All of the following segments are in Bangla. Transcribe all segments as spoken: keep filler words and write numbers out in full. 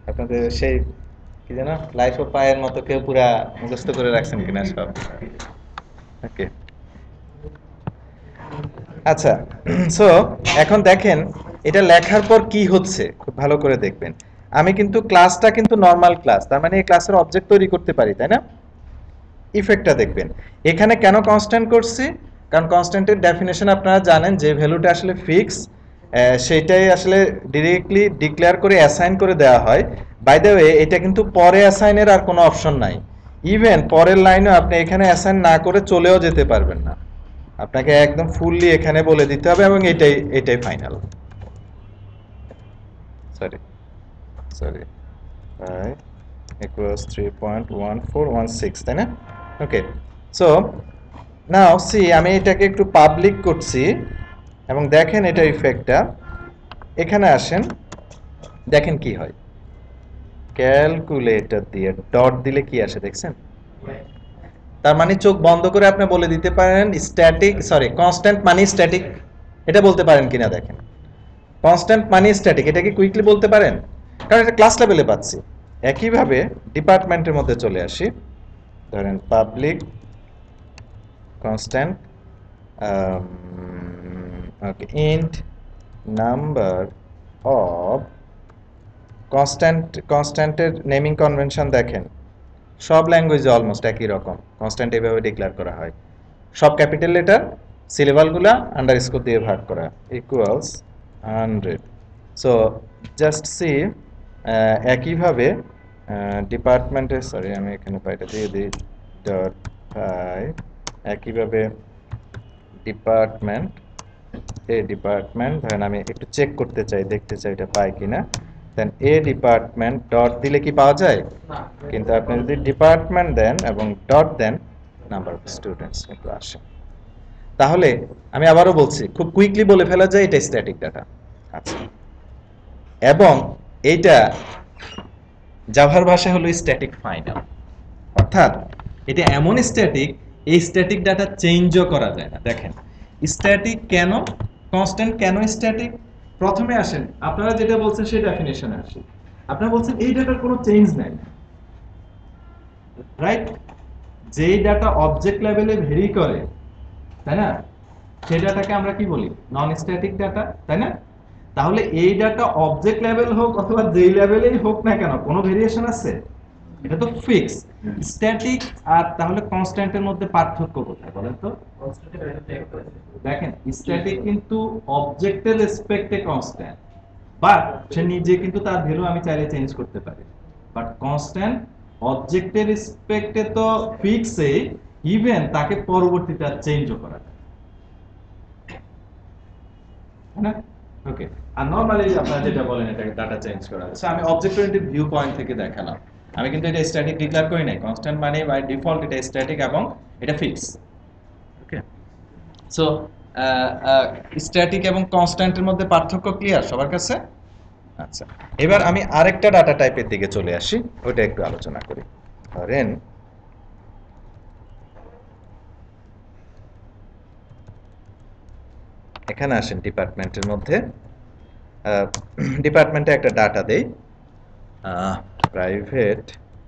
আপনাদের সেই কি যেন লাইফ অফ পায়ের মতো কেউ পুরা মুখস্থ করে রাখছেন কিনা সব? ওকে, আচ্ছা। সো এখন দেখেন এটা লেখার পর কি হচ্ছে, খুব ভালো করে দেখবেন। আমি কিন্তু ক্লাসটা কিন্তু নর্মাল ক্লাস, তার মানে এই ক্লাসের অবজেক্ট তৈরি করতে পারি, তাই না? ইফেক্টটা দেখবেন এখানে কেন কনস্ট্যান্ট করছি, কারণ কনস্ট্যান্টের ডেফিনেশন আপনারা জানেন, যে ভ্যালুটা আসলে ফিক্স সেটাই আসলে ডিরেক্টলি ডিক্লেয়ার করে অ্যাসাইন করে দেওয়া হয়। বাই দ্য ওয়ে এটা কিন্তু পরে অ্যাসাইনের আর কোনো অপশন নাই। ইভেন পরের লাইনেও আপনি এখানে অ্যাসাইন না করে চলেও যেতে পারবেন না, আপনাকে একদম ফুললি এখানে বলে দিতে হবে, এবং এটাই এটাই final. Sorry sorry equals three point one four one six, তাই না? ওকে, সো নাও সি আমি এটাকে একটু পাবলিক করছি, এবং দেখেন এটা ইফেক্টটা। এখানে আসেন, দেখেন কি হয়। ক্যালকুলেটর দিয়ে ডট দিলে কি আসে দেখছেন? তার মানে চোখ বন্ধ করে আপনি বলে দিতে পারেন স্ট্যাটিক, সরি কনস্ট্যান্ট মানে স্ট্যাটিক, এটা বলতে পারেন কিনা দেখেন। কনস্ট্যান্ট মানে স্ট্যাটিক, এটা কি কুইকলি বলতে পারেন? কারণ এটা ক্লাস লেভেলে পাচ্ছি। একইভাবে ডিপার্টমেন্টের মধ্যে চলে আসি, ধরেন public constant okay int number of constant. কনস্ট্যান্টের নেমিং কনভেনশন দেখেন সব ল্যাঙ্গুয়েজে অলমোস্ট একই রকম, কনস্ট্যান্ট এইভাবে ডিক্লেয়ার করা হয়। সব ক্যাপিটাল লেটার, সিলেবালগুলা আন্ডার স্কোর দিয়ে ভাগ করা, equals hundred. So just see একইভাবে ডিপার্টমেন্টে, সরি আমি এখানে পাইটা দিয়ে দিই ডট পাই, একইভাবে ডিপার্টমেন্ট এ ডিপার্টমেন্ট, ধরেন আমি একটু চেক করতে চাই, দেখতে চাই এটা পাই কিনা, দেন এ ডিপার্টমেন্ট ডট দিলে কি পাওয়া যায়? কিন্তু আপনি যদি ডিপার্টমেন্ট দেন এবং ডট দেন, নাম্বার অফ স্টুডেন্টস কিন্তু আসে। তাহলে আমি আবারও বলছি, খুব কুইকলি বলে ফেলা যায় এটা স্ট্যাটিক ডাটা। আচ্ছা, এবং এইটা জাভার ভাষা হলো স্ট্যাটিক ফাইনাল, অর্থাৎ এটা এমন স্ট্যাটিক, এই স্ট্যাটিক ডাটা চেঞ্জও করা যায় না। দেখেন স্ট্যাটিক কেন, কনস্ট্যান্ট কেন স্ট্যাটিক। প্রথমে আসেন আপনারা যেটা বলছেন সেই ডেফিনেশনে আসি। আপনারা বলছেন এই ডাটার কোনো চেঞ্জ নাই, রাইট? যেই ডাটা অবজেক্ট লেভেলে ভেরি করে, তাই না, সেই ডাটাকে আমরা কি বলি? নন স্ট্যাটিক ডাটা, তাই না? তাহলে এই ডাটা অবজেক্ট লেভেল হোক অথবা যেই লেভেলেই হোক না কেন, কোনো ভেরিয়েশন আছে? এটা তো ফিক্স। স্ট্যাটিক আর তাহলে কনস্ট্যান্টের মধ্যে পার্থক্য কোথায় বলেন তো? দেখেন স্ট্যাটিক কিন্তু অবজেক্টের রেসপেক্টে কনস্ট্যান্ট, বাট সে নিজে কিন্তু তার ভ্যালু আমি চাইলে চেঞ্জ করতে পারি। বাট কনস্ট্যান্ট অবজেক্টের রেসপেক্টে তো ফিক্সে, ইভেন তাকে পরবর্তীতে আর চেঞ্জও করা যায়, তাই না? ওকে, আর নরমালি আপনারা যেটা বলেন এটাকে ডাটা চেঞ্জ করা যায়। সো আমি অবজেক্ট ওরিয়েন্টেড ভিউ পয়েন্ট থেকে দেখালাম, আমি কিন্তু এটা স্ট্যাটিক ডিক্লেয়ার করি নাই। কনস্ট্যান্ট মানে বাই ডিফল্ট এটা স্ট্যাটিক এবং এটা ফিক্স। ওকে, সো স্ট্যাটিক এবং কনস্ট্যান্টের মধ্যে পার্থক্য ক্লিয়ার সবার কাছে? আচ্ছা, এবার আমি আরেকটা ডাটা টাইপের দিকে চলে আসি, ওইটা একটু আলোচনা করি। ধরেন এখানে আসেন ডিপার্টমেন্টের মধ্যে, ডিপার্টমেন্টে একটা ডাটা দেই, প্রাইভেট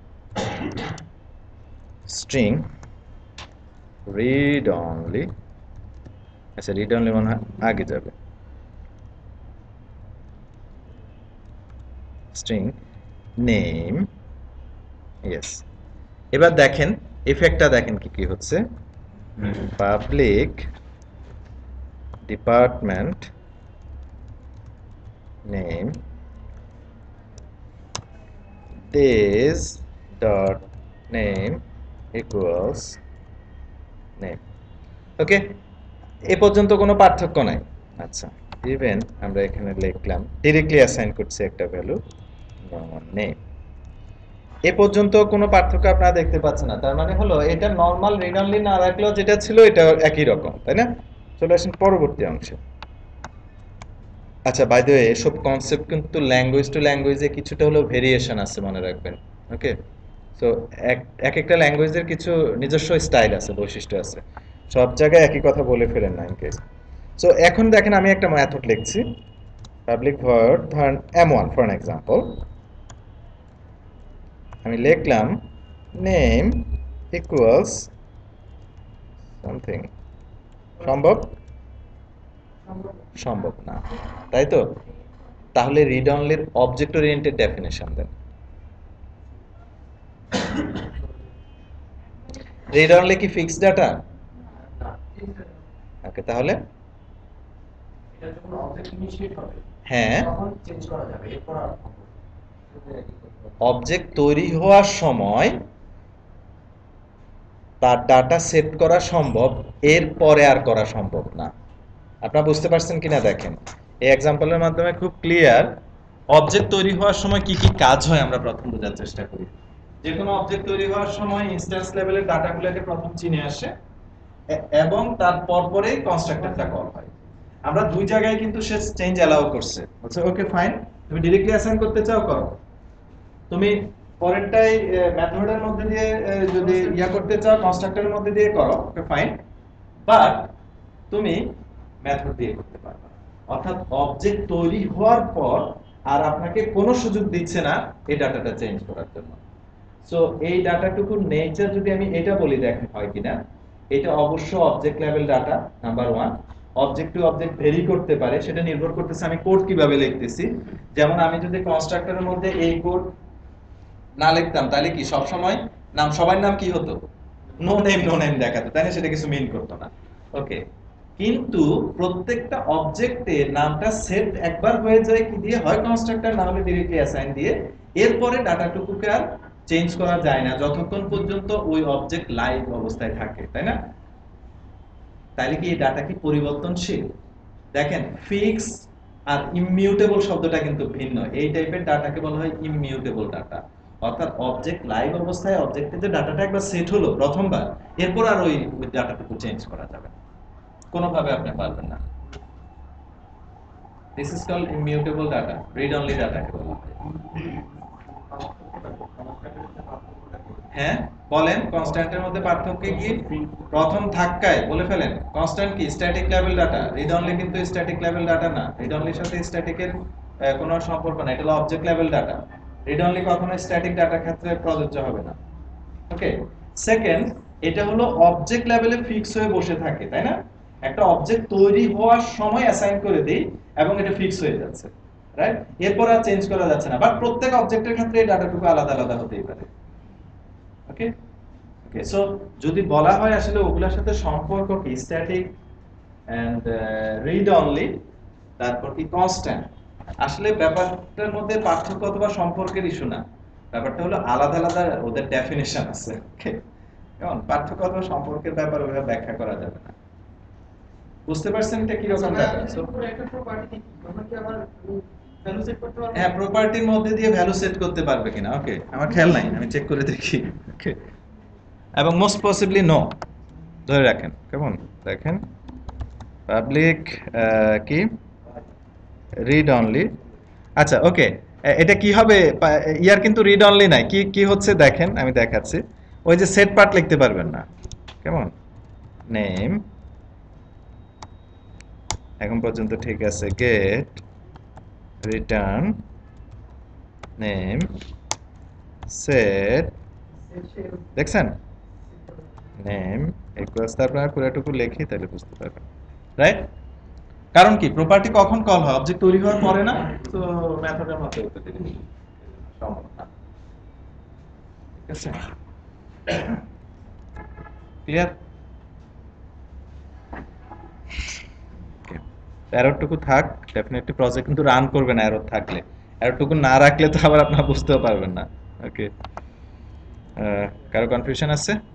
স্ট্রিং রিড অনলি। আচ্ছা, রিড অনলি মনে হয় আগে যাবে, স্ট্রিং নেম, ইয়েস। এবার দেখেন ইফেক্টটা দেখেন কি কি হচ্ছে। Public department name this dot name equals name। Okay, এ পর্যন্ত কোনো পার্থক্য নাই। আচ্ছা, ইভেন আমরা এখানে লিখলাম ডিরেক্টলি অ্যাসাইন করছি একটা ভ্যালু নেম। এ পর্যন্ত কোনো পার্থক্য আপনারা দেখতে পাচ্ছেন না, তার মানে হলো এটা নরমাল রিড অনলি না রাখলেও যেটা ছিল এটা একই রকম, তাই না? চলে আসেন পরবর্তী অংশে। আচ্ছা, বাই দ্য ওয়ে এসব কনসেপ্ট কিন্তু ল্যাঙ্গুয়েজ টু ল্যাঙ্গুয়েজে কিছুটা হলেও ভেরিয়েশন আছে, মনে রাখবেন। ওকে, সো এক এক একটা ল্যাঙ্গুয়েজের কিছু নিজস্ব স্টাইল আছে, বৈশিষ্ট্য আছে, সব জায়গায় একই কথা বলে ফেলেন না ইন কেস। সো এখন দেখেন আমি একটা মেথড লিখছি, পাবলিক ভয়েড ধরেন M one for an example, আমি লিখলাম নেম ইকুয়ালস সামথিং, সম্ভব সম্ভব না, তাই তো? তাহলে রিড অনলির অবজেক্ট ওরিয়েন্টেড ডেফিনেশন দেন। রিড অনলি কি ফিক্সড ডাটা? ওকে, তাহলে হ্যাঁ, অবজেক্ট তৈরি হওয়ার সময় তার ডাটা সেট করা সম্ভব, এর পরে আর করা সম্ভব না। আপনারা বুঝতে পারছেন কিনা দেখেন, এই এক্সাম্পলের মাধ্যমে খুব ক্লিয়ার। অবজেক্ট তৈরি হওয়ার সময় কি কি কাজ হয় আমরা প্রথম বোঝার চেষ্টা করি। যে কোনো অবজেক্ট তৈরি হওয়ার সময় ইনস্ট্যান্স লেভেলের ডাটাগুলোকে প্রথম চিনে আসে এবং তার পরপরেই কনস্ট্রাক্টরটা কল হয়। আমরা দুই জায়গায় কিন্তু সে চেঞ্জ অ্যালাউ করছে, বলছে ওকে ফাইন, তুমি ডিরেক্টলি অ্যাসাইন করতে চাও করো, তুমি পরেরটাই মেথডের মধ্যে দিয়ে যদি ইয়া করতে চাও কনস্ট্রাক্টরের মধ্যে দিয়ে করো, ওকে ফাইন, বাট তুমি মেথড দিয়ে করতে পারবে। অর্থাৎ অবজেক্ট তৈরি হওয়ার পর আর আপনাকে কোনো সুযোগ দিচ্ছে না এই ডাটাটা চেঞ্জ করার জন্য। সো এই ডাটাটুকুর নেচার যদি আমি এটা বলি দেখেন হয় কিনা, এটা অবশ্য object level data number one. Object to object vary করতে পারে, সেটা নির্ভর করতেছে আমি কোড কিভাবে লিখতেছি। যেমন আমি যদি কনস্ট্রাক্টরের মধ্যে এই কোড না লিখতাম তাহলে কি সব সময় নাম সবার নাম কি হতো, নো নেম নো নেম দেখাতো, তাই না? সেটা কিছু মিন করতো না। ওকে, কিন্তু প্রত্যেকটা অবজেক্টের নামটা সেট একবার হয়ে যায় কি দিয়ে, হয় কনস্ট্রাক্টর না হলে ডিরেক্টলি অ্যাসাইন দিয়ে। এরপরে ডাটাটুকুকে আর চেঞ্জ করা যায় না যতক্ষণ পর্যন্ত ওই অবজেক্ট লাইভ অবস্থায় থাকে, তাই না? তাহলে কি এই ডাটা কি পরিবর্তনশীল? দেখেন ফিক্স আর ইমিউটেবল শব্দটা কিন্তু ভিন্ন। এই টাইপের ডাটাকে বলা হয় ইমিউটেবল ডাটা। অর্থাৎ অবজেক্ট লাইভ অবস্থায় অবজেক্টে যে ডাটাটা একবার সেট হলো প্রথমবার, এরপর আর ওই ডাটাটুকু চেঞ্জ করা যাবে না, কোনোভাবে আপনি পারবেন না। This is called immutable data, read only ডাটাকে বলা হয়। হ্যাঁ বলেন, কনস্ট্যান্টের মধ্যে পার্থক্য কি? প্রথম ধাক্কায় বলে ফেলেন। কনস্ট্যান্ট কি? Static level data. Read only কিন্তু স্ট্যাটিক লেভেল ডাটা না, রিড অনলির সাথে স্ট্যাটিকের কোনো সম্পর্ক না, এটা হলো object level data. Read only কখনো স্ট্যাটিক ডাটার ক্ষেত্রে প্রযোজ্য হবে না। ওকে, সেকেন্ড, এটা হলো অবজেক্ট লেভেলে ফিক্স হয়ে বসে থাকে, তাই না? একটা অবজেক্ট তৈরি হওয়ার সময় অ্যাসাইন করে দেই এবং এটা ফিক্স হয়ে যাচ্ছে, রাইট? এরপর আর চেঞ্জ করা যাচ্ছে না, বাট প্রত্যেক অবজেক্টের ক্ষেত্রে এই ডাটাটুকু আলাদা আলাদা হতেই পারে। ওকে ওকে, সো যদি বলা হয় আসলে ওগুলোর সাথে সম্পর্ক কি, স্ট্যাটিক এন্ড রিড অনলি, তারপর কি কনস্ট্যান্ট, আসলে ব্যাপারটার মধ্যে পার্থক্য অথবা সম্পর্কের ইস্যু না, ব্যাপারটা হলো আলাদা আলাদা ওদের ডেফিনিশন আছে। ওকে, কেমন পার্থক্য অথবা সম্পর্কের ব্যাপার ওইভাবে ব্যাখ্যা করা যাবে না। বুঝতে পারছেন এটা কি রকম ব্যাপার? সো একটা প্রপার্টি আমরা কি আবার ভ্যালু সেট করতে পারবো? হ্যাঁ, প্রপার্টির মধ্যে দিয়ে ভ্যালু সেট করতে পারবে কিনা, ওকে আমার খেয়াল নাই, আমি চেক করে দেখি। ওকে, এবং মোস্ট পসিবলি নো ধরে রাখেন, কেমন দেখেন পাবলিক কি রিড অনলি। আচ্ছা ওকে, এটা কি হবে, ইয়ার কিন্তু রিড অনলি নাই, কি কি হচ্ছে দেখেন আমি দেখাচ্ছি। ওই যে সেট পার্ট লিখতে পারবেন না, কেমন নেম এখন পর্যন্ত ঠিক আছে, গেট রিটার্ন নেম সেট, দেখছেন নেম ইকুয়ালস, তারপর পুরোটুকু লিখি তাহলে বুঝতে পারবেন, রাইট? কারণ কি প্রপার্টি কখন কল হয়, অবজেক্ট তৈরি হওয়ার পরে না, তো মেথডের মধ্যে হতে দেরি সম্ভব না। ঠিক আছে, ক্লিয়ার? এররটুকু থাক, ডেফিনেটলি প্রজেক্ট কিন্তু রান করবে না এরর থাকলে। এররটুকু না রাখলে তো আবার আপনারা বুঝতেও পারবেন না। ওকে, কারো কনফিউশন আছে?